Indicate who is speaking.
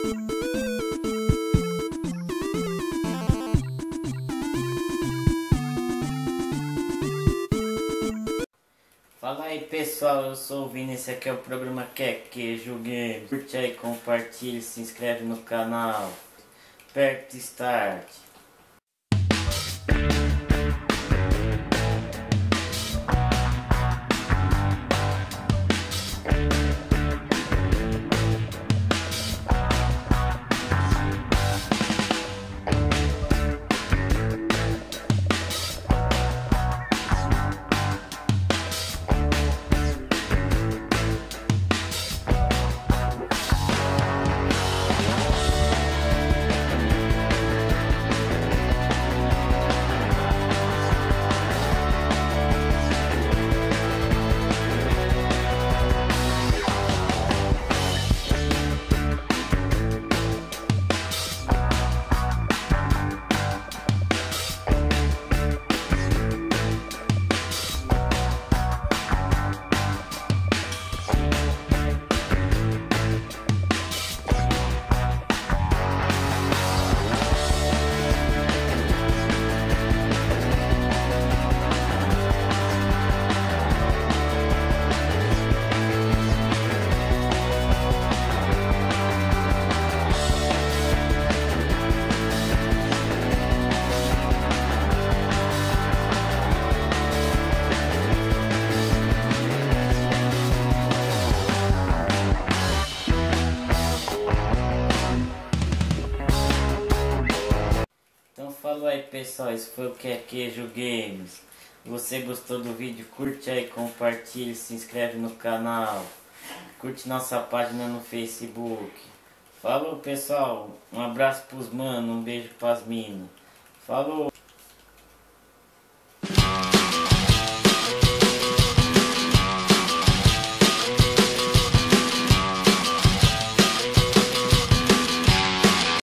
Speaker 1: Fala aí pessoal, eu sou o Vini, esse aqui é o programa Queijo Games. Curte aí, compartilha, se inscreve no canal. Aperte Start. Então falou aí pessoal, esse foi o Queijo Games. Você gostou do vídeo? Curte aí, compartilha, se inscreve no canal. Curte nossa página no Facebook. Falou pessoal, um abraço pros manos, um beijo pras minas. Falou!